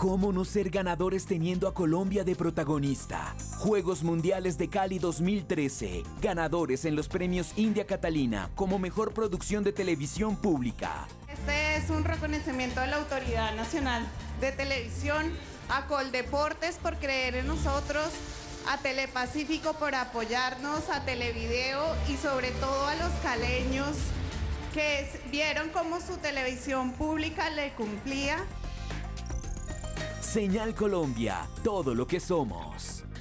¿Cómo no ser ganadores teniendo a Colombia de protagonista? Juegos Mundiales de Cali 2013. Ganadores en los premios India Catalina como mejor producción de televisión pública. Este es un reconocimiento a la Autoridad Nacional de Televisión, a Coldeportes por creer en nosotros, a Telepacífico por apoyarnos, a Televideo y sobre todo a los caleños que vieron cómo su televisión pública le cumplía. Señal Colombia, todo lo que somos.